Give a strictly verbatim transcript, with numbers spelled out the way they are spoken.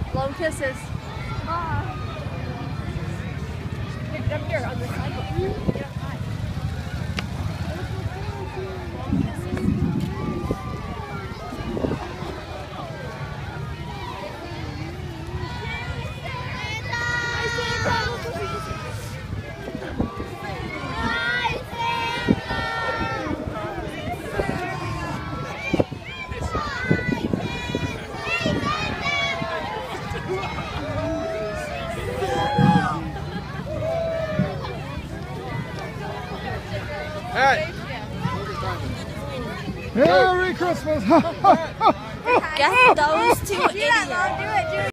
Blow kisses. Ah. Get up here on the sidewalk. Get up high. Hey! Merry Christmas! Get those two idiots.